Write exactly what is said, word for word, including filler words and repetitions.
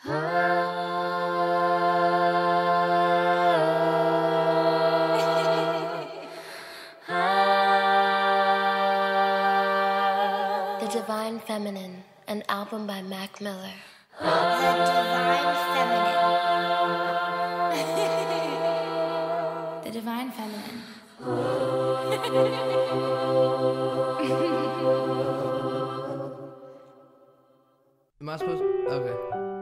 The Divine Feminine, an album by Mac Miller. The Divine Feminine. The Divine Feminine. Am I supposed? Okay.